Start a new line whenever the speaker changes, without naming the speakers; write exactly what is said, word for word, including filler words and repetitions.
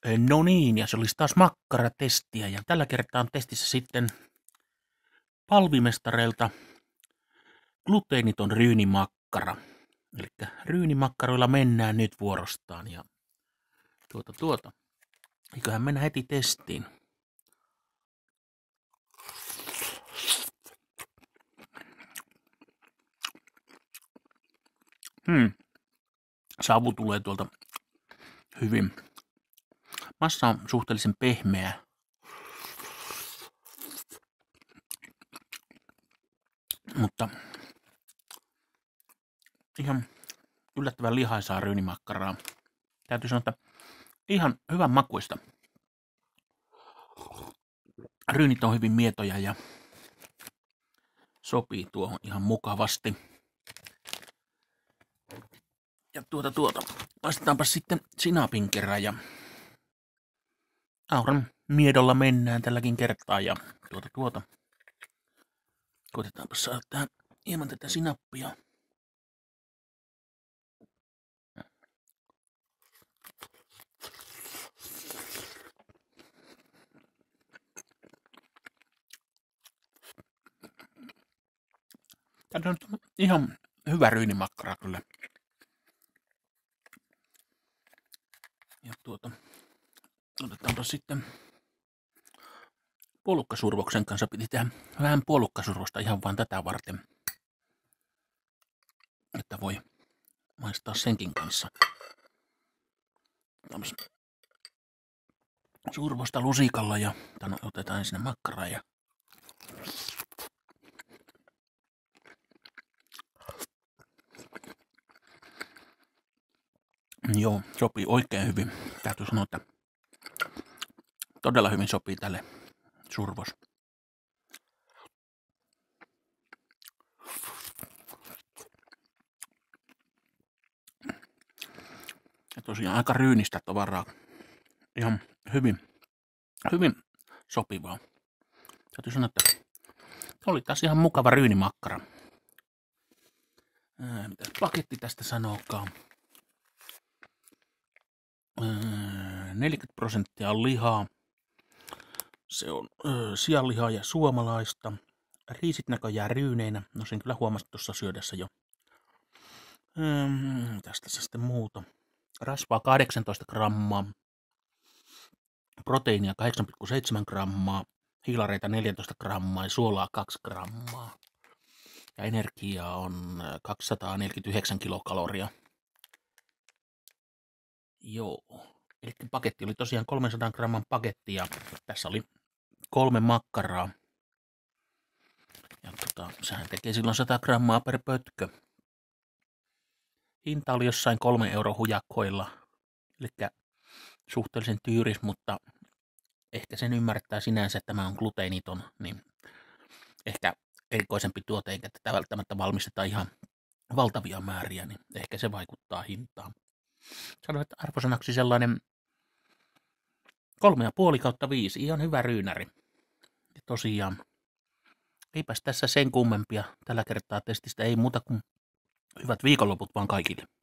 No niin, ja se olisi taas makkaratestiä, ja tällä kertaa on testissä sitten Palvimestareilta gluteeniton ryynimakkara. Eli ryynimakkaroilla mennään nyt vuorostaan, ja tuota tuota. Eiköhän mennä heti testiin. Hmm. Savu tulee tuolta hyvin. Massa on suhteellisen pehmeä. Mutta ihan yllättävän lihaisaa ryynimakkaraa. Täytyy sanoa, että ihan hyvän makuista. Ryynit on hyvin mietoja ja sopii tuohon ihan mukavasti. Ja tuota tuota, maistetaanpa sitten sinapin kerran ja auran miedolla mennään tälläkin kertaa ja tuota tuota. Koitetaanpa saada tähän hieman tätä sinappia. Tämä on ihan hyvä ryynimakkara kyllä. Ja tuota, otetaanpa sitten puolukkasurvoksen kanssa. Piti tehdä vähän puolukkasurvosta ihan vain tätä varten, että voi maistaa senkin kanssa. Tämmöisen survosta lusikalla ja tänne otetaan ensin makkaraa ja joo, sopii oikein hyvin. Täytyy sanoa, että todella hyvin sopii tälle survos. Ja tosiaan aika ryynistä tavaraa. Ihan hyvin, hyvin sopivaa. Täytyy sanoa, että oli taas ihan mukava ryynimakkara. Ää, mitä paketti tästä sanookaan? neljäkymmentä prosenttia on lihaa. Se on öö, sianlihaa ja suomalaista. Riisit näköjään ryyneinä. No sen kyllä huomasin tuossa syödessä jo. Öö, tästä se sitten muuta. Rasvaa kahdeksantoista grammaa. Proteiinia kahdeksan pilkku seitsemän grammaa. Hiilareita neljätoista grammaa ja suolaa kaksi grammaa. Ja energiaa on kaksisataaneljäkymmentäyhdeksän kilokaloria. Joo. Eli paketti oli tosiaan kolmensadan gramman paketti ja tässä oli kolme makkaraa. Ja tota, sehän tekee silloin sata grammaa per pötkö. Hinta oli jossain kolme euro hujakkoilla. Eli suhteellisen tyyris, mutta ehkä sen ymmärtää sinänsä, että tämä on gluteeniton, niin ehkä erikoisempi tuote, eikä tätä välttämättä valmisteta ihan valtavia määriä, niin ehkä se vaikuttaa hintaan. Sanoin, että arvosanaksi sellainen kolme ja puoli kautta viisi, ihan hyvä ryynäri. Ja tosiaan, eipäs tässä sen kummempia tällä kertaa testistä, ei muuta kuin hyvät viikonloput vaan kaikille.